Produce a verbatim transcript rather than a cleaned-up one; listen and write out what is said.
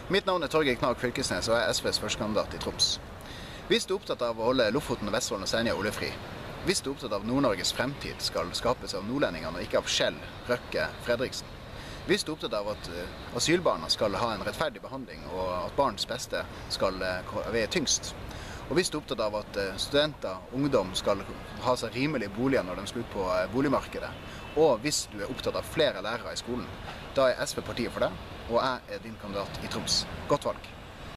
Mitt navn er Torgeir Knag Fylkesnes, og jeg er S Vs førstekandidat i Troms. Hvis du er opptatt av å holde Lofoten, Vesterålen og Senja oljefri, hvis du er opptatt av Nord-Norges fremtid skal skapes av nordlendingene og ikke av Kjell, Røkke, Fredriksen, hvis du er opptatt av at asylbarna skal ha en rettferdig behandling og at barns beste skal veie tyngst, og hvis du er opptatt av at studenter, ungdom skal ha seg rimelige boliger når de skal ut på boligmarkedet, og hvis du er opptatt av flere lærere i skolen, da er S V partiet for det, og jeg er din kandidat i Troms. Godt valg!